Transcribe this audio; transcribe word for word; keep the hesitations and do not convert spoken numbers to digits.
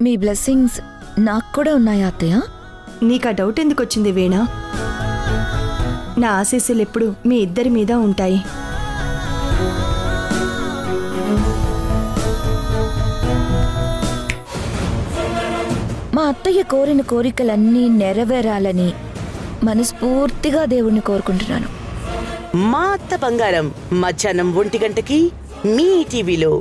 మీ blessings నాకు కూడా ఉన్నాయా అత్తయ్య? నీకు ఆ డౌట్ ఎందుకు వచ్చింది వీణా? నా ఆశీస్సులు ఎప్పుడు మీ ఇద్దరి మీద ఉంటాయి. మా అత్తయ్య కోరిన కోరికలన్నీ నెరవేరాలని మనస్ఫూర్తిగా దేవుణ్ణి కోరుకుంటున్నాను. మా అత్త బంగారం మధ్యాహ్నం ఒంటి గంటకి మీ టీవీలో.